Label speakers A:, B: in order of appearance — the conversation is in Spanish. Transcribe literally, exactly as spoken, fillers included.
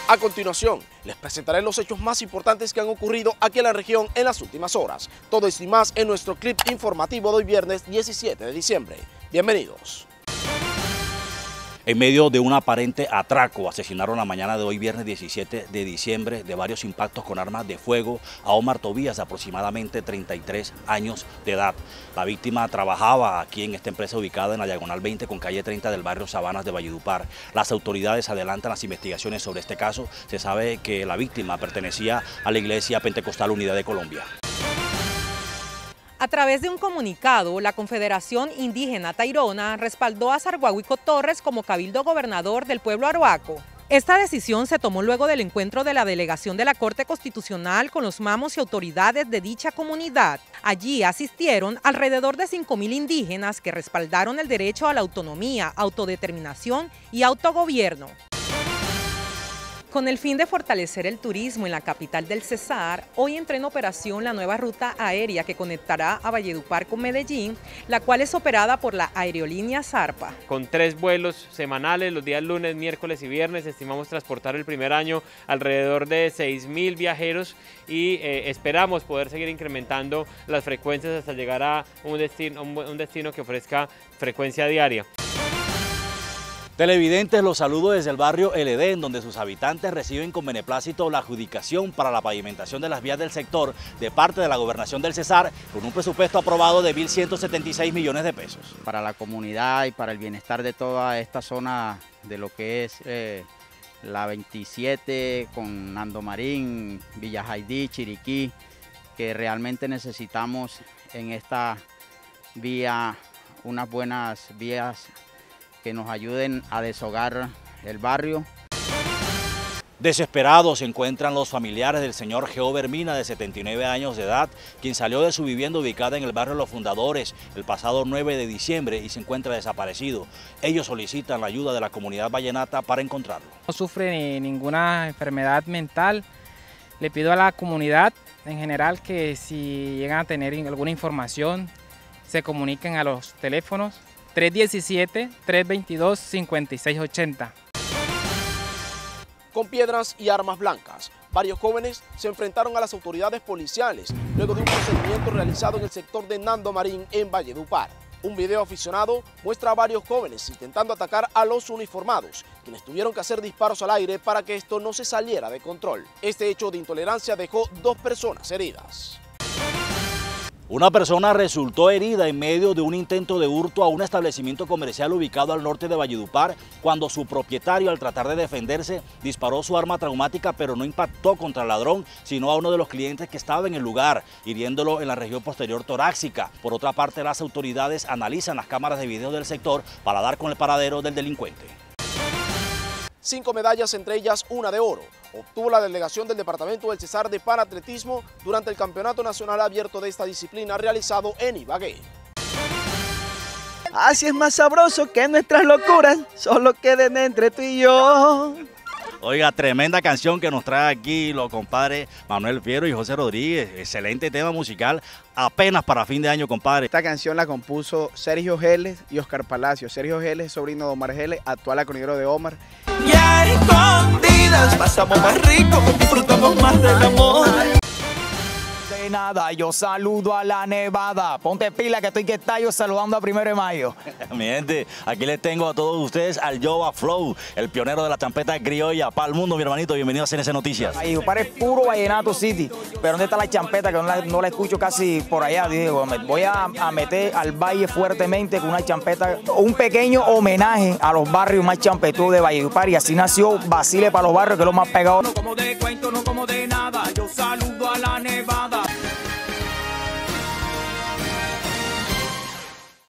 A: A continuación, les presentaré los hechos más importantes que han ocurrido aquí en la región en las últimas horas. Todo esto y más en nuestro clip informativo de hoy viernes diecisiete de diciembre. Bienvenidos.
B: En medio de un aparente atraco, asesinaron la mañana de hoy, viernes diecisiete de diciembre, de varios impactos con armas de fuego a Omar Tobías, de aproximadamente treinta y tres años de edad. La víctima trabajaba aquí en esta empresa ubicada en la Diagonal veinte con calle treinta del barrio Sabanas de Valledupar. Las autoridades adelantan las investigaciones sobre este caso. Se sabe que la víctima pertenecía a la Iglesia Pentecostal Unidad de Colombia.
C: A través de un comunicado, la Confederación Indígena Tairona respaldó a Sarguahuico Torres como cabildo gobernador del pueblo Aroaco. Esta decisión se tomó luego del encuentro de la delegación de la Corte Constitucional con los mamos y autoridades de dicha comunidad. Allí asistieron alrededor de cinco mil indígenas que respaldaron el derecho a la autonomía, autodeterminación y autogobierno. Con el fin de fortalecer el turismo en la capital del Cesar, hoy entró en operación la nueva ruta aérea que conectará a Valledupar con Medellín, la cual es operada por la aerolínea Zarpa.
D: Con tres vuelos semanales, los días lunes, miércoles y viernes, estimamos transportar el primer año alrededor de seis mil viajeros y eh, esperamos poder seguir incrementando las frecuencias hasta llegar a un destino, un, un destino que ofrezca frecuencia diaria.
B: Televidentes, los saludo desde el barrio El Edén, donde sus habitantes reciben con beneplácito la adjudicación para la pavimentación de las vías del sector de parte de la Gobernación del Cesar, con un presupuesto aprobado de mil ciento setenta y seis millones de pesos.
E: Para la comunidad y para el bienestar de toda esta zona de lo que es eh, la veintisiete con Nando Marín, Villa Jaidí, Chiriquí, que realmente necesitamos en esta vía unas buenas vías que nos ayuden a deshogar el barrio.
B: Desesperados se encuentran los familiares del señor Jehover Mina, de setenta y nueve años de edad, quien salió de su vivienda ubicada en el barrio Los Fundadores el pasado nueve de diciembre y se encuentra desaparecido. Ellos solicitan la ayuda de la comunidad vallenata para encontrarlo.
F: No sufre ni ninguna enfermedad mental. Le pido a la comunidad en general que si llegan a tener alguna información, se comuniquen a los teléfonos tres diecisiete, tres veintidós, cincuenta y seis ochenta.
A: Con piedras y armas blancas, varios jóvenes se enfrentaron a las autoridades policiales luego de un procedimiento realizado en el sector de Nando Marín en Valledupar. Un video aficionado muestra a varios jóvenes intentando atacar a los uniformados, quienes tuvieron que hacer disparos al aire para que esto no se saliera de control. Este hecho de intolerancia dejó dos personas heridas.
B: Una persona resultó herida en medio de un intento de hurto a un establecimiento comercial ubicado al norte de Valledupar, cuando su propietario, al tratar de defenderse, disparó su arma traumática, pero no impactó contra el ladrón, sino a uno de los clientes que estaba en el lugar, hiriéndolo en la región posterior torácica. Por otra parte, las autoridades analizan las cámaras de video del sector para dar con el paradero del delincuente.
A: Cinco medallas, entre ellas una de oro, obtuvo la delegación del Departamento del Cesar de Panatletismo durante el Campeonato Nacional Abierto de esta disciplina realizado en Ibagué.
G: Así es más sabroso que nuestras locuras solo queden entre tú y yo.
B: Oiga, tremenda canción que nos trae aquí los compadres Manuel Fierro y José Rodríguez. Excelente tema musical, apenas para fin de año, compadre.
H: Esta canción la compuso Sergio Geles y Oscar Palacio. Sergio Geles es sobrino de Omar Geles, actual acordeonero de Omar.
G: Ya escondidas pasamos más rico, disfrutamos más del amor. De nada, yo saludo a la nevada. Ponte pila que estoy que estallo saludando a Primero de Mayo.
B: Mi gente, aquí les tengo a todos ustedes al Yoba Flow, el pionero de la champeta criolla para el mundo, mi hermanito. Bienvenido a C N C Noticias.
G: Valledupar es puro Vallenato City, pero ¿dónde está la champeta? Que no la, no la escucho casi por allá. Digo, me voy a, a meter al valle fuertemente con una champeta, un pequeño homenaje a los barrios más champetudos de Valledupar, y así nació Basile para los barrios, que es lo más pegado. No como de cuento, no como de nada.